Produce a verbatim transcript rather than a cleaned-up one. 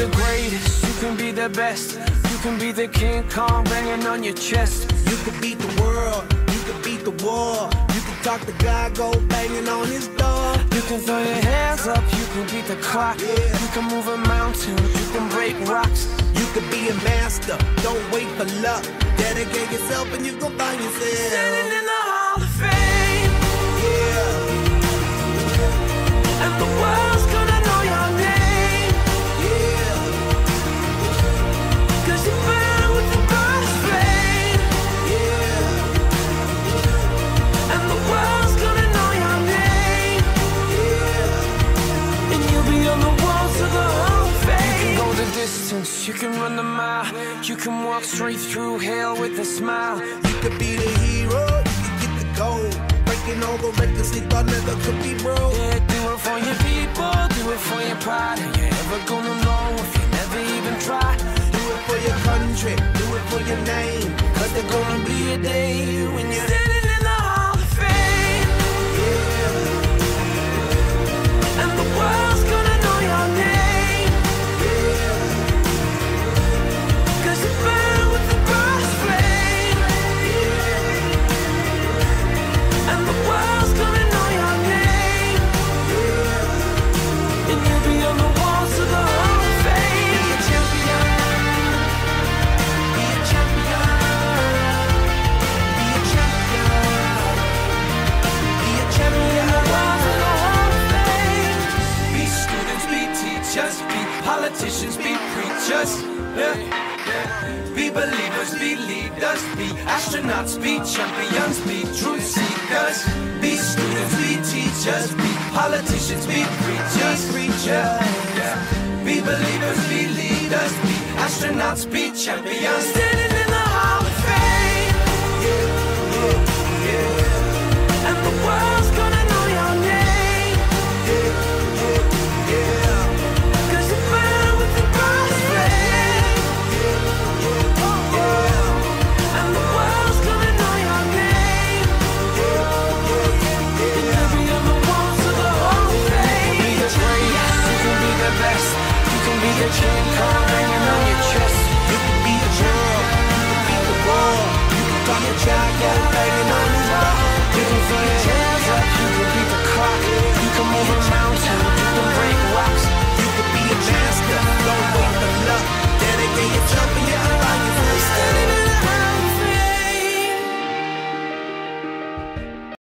the greatest, you can be the best. You can be the King Kong banging on your chest. You can beat the world, you can beat the war. You can talk to God, go banging on his door. You can throw your hands up, you can beat the clock. Yeah. You can move a mountain, you can break rocks. You can be a master, don't wait for luck. Dedicate yourself and you gon' find yourself Standing in the Hall of Fame. Yeah. And the world's gonna know your name. Yeah. Cause you burn with the brightest flame. Yeah. And the world's gonna know your name. Yeah. And you'll be on the walls of the Hall of Fame. You can go the distance, you can run the mile. You can walk straight through hell with a smile. You could be the hero, you could get the gold. Breaking all the records they thought never could be broke. Yeah, do it for your people, do it for your pride. And you're never gonna know if you never even try. Do it for your country, do it for your name. Cause there's gonna be a day when you're standing in the Hall of Fame. Yeah. And the world's gonna know your name. Yeah. Cause you burn with the brightest flame. Yeah. And the world's gonna know your name. Yeah. And you'll be on the walls of the Hall of Fame. Be a champion. Be a champion. Be a champion. Be a champion. The walls of the Hall of Fame. Be students, be teachers, be politicians, be preachers. Yeah. Yeah. Be believers, be leaders, be astronauts, be champions, be truth seekers. Be students, be teachers, be politicians, be preachers, preachers. Yeah. Be believers, be leaders, be astronauts, be champions.